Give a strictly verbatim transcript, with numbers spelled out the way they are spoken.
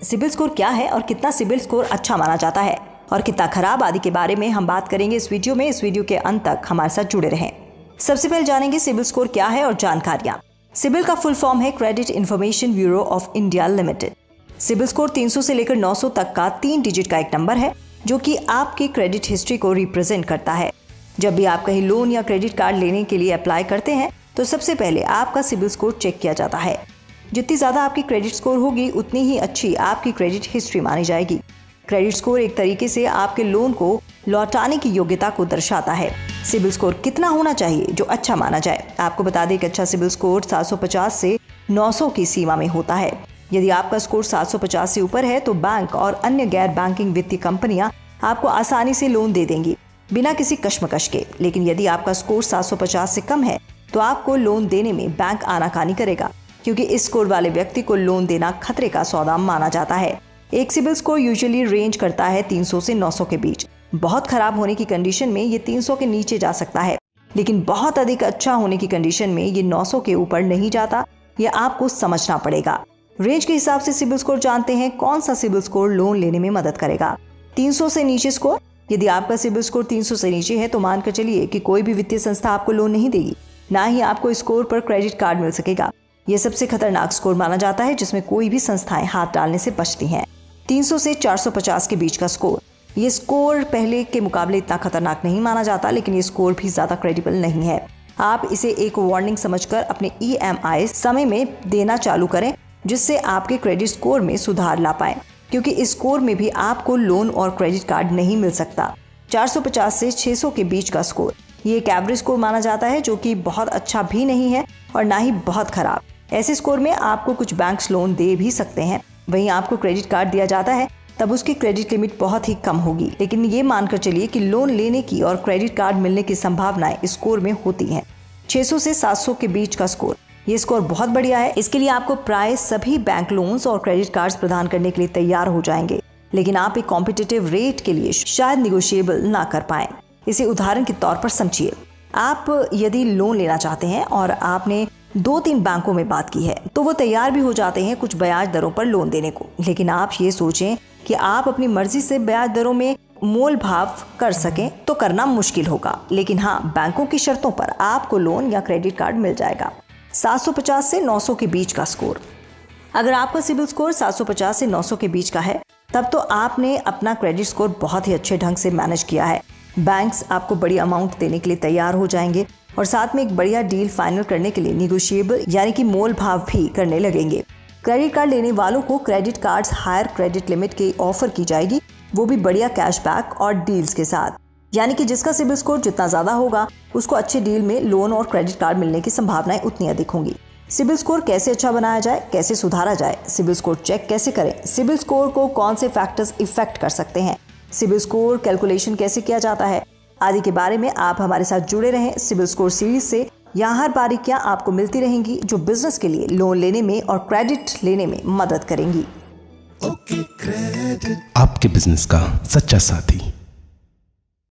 CIBIL score क्या है और कितना सिबिल स्कोर अच्छा माना जाता है और कितना खराब आदि के बारे में हम बात करेंगे इस वीडियो में। इस वीडियो के अंत तक हमारे साथ जुड़े रहें। सबसे पहले जानेंगे सिबिल स्कोर क्या है और जानकारियां। सिबिल का फुल फॉर्म है credit information bureau of India limited. CIBIL score तीन सौ से लेकर नौ सौ तक का तीन डिजिट का एक नंबर है जो कि आपकी क्रेडिट हिस्ट्री को रिप्रेजेंट करता है। जब भी आप कहीं लोन या क्रेडिट कार्ड लेने के लिए अप्लाई करते हैं तो सबसे पहले आपका सिबिल स्कोर चेक किया जाता है। जितनी ज्यादा आपकी क्रेडिट स्कोर होगी उतनी ही अच्छी आपकी क्रेडिट हिस्ट्री मानी जाएगी। क्रेडिट स्कोर एक तरीके से आपके लोन को लौटाने की योग्यता को दर्शाता है। सिबिल स्कोर कितना होना चाहिए जो अच्छा माना जाए? आपको बता दें कि अच्छा सिबिल स्कोर सात सौ पचास से नौ सौ की सीमा में होता है। यदि आपका स्कोर सात सौ पचास से ऊपर है तो बैंक और अन्य गैर बैंकिंग वित्तीय कंपनियां आपको आसानी से लोन दे देंगी बिना किसी कश्मकश के। लेकिन यदि आपका स्कोर सात सौ पचास से कम है तो आपको लोन देने में बैंक आनाकानी करेगा, क्योंकि इस स्कोर वाले व्यक्ति को लोन देना खतरे का सौदा माना जाता है। एक सिबिल स्कोर यूजुअली रेंज करता है तीन सौ से नौ सौ के बीच। बहुत खराब होने की कंडीशन में ये तीन सौ के नीचे जा सकता है, लेकिन बहुत अधिक अच्छा होने की कंडीशन में ये नौ सौ के ऊपर नहीं जाता। ये आपको समझना पड़ेगा। रेंज के हिसाब से सिबिल स्कोर जानते हैं कौन सा सिबिल स्कोर लोन लेने में मदद करेगा। तीन सौ से नीचे स्कोर। यदि आपका सिबिल स्कोर तीन सौ से नीचे है तो मानकर चलिए कि कोई भी वित्तीय संस्था आपको लोन नहीं देगी, ना ही आपको स्कोर पर क्रेडिट कार्ड मिल सकेगा। यह सबसे खतरनाक स्कोर माना जाता है जिसमें कोई भी संस्थाएं हाथ डालने से बचती हैं। तीन सौ से चार सौ पचास के बीच का स्कोर। ये स्कोर पहले के मुकाबले इतना खतरनाक नहीं माना जाता, लेकिन ये स्कोर भी ज्यादा क्रेडिबल नहीं है। आप इसे एक वार्निंग समझकर अपने ई एम आई समय में देना चालू करें, जिससे आपके क्रेडिट स्कोर में सुधार ला पाए, क्योंकि इस स्कोर में भी आपको लोन और क्रेडिट कार्ड नहीं मिल सकता। चार सौ पचास से छह सौ के बीच का स्कोर, ये एक एवरेज स्कोर माना जाता है जो कि बहुत अच्छा भी नहीं है और ना ही बहुत खराब। ऐसे स्कोर में आपको कुछ बैंक्स लोन दे भी सकते हैं। वहीं आपको क्रेडिट कार्ड दिया जाता है तब उसकी क्रेडिट लिमिट बहुत ही कम होगी, लेकिन ये मानकर चलिए कि लोन लेने की और क्रेडिट कार्ड मिलने की संभावनाएं इस स्कोर में होती हैं। छह सौ से सात सौ के बीच का स्कोर, ये स्कोर बहुत बढ़िया है। इसके लिए आपको प्राय सभी बैंक लोन्स और क्रेडिट कार्ड्स प्रदान करने के लिए तैयार हो जाएंगे, लेकिन आप एक कॉम्पिटिटिव रेट के लिए शायद निगोशिएबल ना कर पाए। इसे उदाहरण के तौर पर समझिए। आप यदि लोन लेना चाहते हैं और आपने दो तीन बैंकों में बात की है तो वो तैयार भी हो जाते हैं कुछ ब्याज दरों पर लोन देने को, लेकिन आप ये सोचें कि आप अपनी मर्जी से ब्याज दरों में मोल भाव कर सकें तो करना मुश्किल होगा। लेकिन हाँ, बैंकों की शर्तों पर आपको लोन या क्रेडिट कार्ड मिल जाएगा। सात सौ पचास से नौ सौ के बीच का स्कोर। अगर आपका सिबिल स्कोर सात सौ पचास से नौ सौ के बीच का है तब तो आपने अपना क्रेडिट स्कोर बहुत ही अच्छे ढंग से मैनेज किया है। बैंक्स आपको बड़ी अमाउंट देने के लिए तैयार हो जाएंगे और साथ में एक बढ़िया डील फाइनल करने के लिए निगोशिएबल यानी कि मोल भाव भी करने लगेंगे। क्रेडिट कार्ड लेने वालों को credit cards higher credit limit की ऑफर की जाएगी, वो भी बढ़िया कैशबैक और डील्स के साथ। यानी कि जिसका सिबिल स्कोर जितना ज्यादा होगा उसको अच्छे डील में लोन और क्रेडिट कार्ड मिलने की संभावनाएं उतनी अधिक होंगी। सिबिल स्कोर कैसे अच्छा बनाया जाए, कैसे सुधारा जाए, सिबिल स्कोर चेक कैसे करें, सिबिल स्कोर को कौन से फैक्टर्स इफेक्ट कर सकते हैं, सिबिल स्कोर कैलकुलेशन कैसे किया जाता है आदि के बारे में आप हमारे साथ जुड़े रहें सिबिल स्कोर सीरीज से। यहाँ हर बारीकियां आपको मिलती रहेंगी जो बिजनेस के लिए लोन लेने में और क्रेडिट लेने में मदद करेंगी। आपके बिजनेस का सच्चा साथी।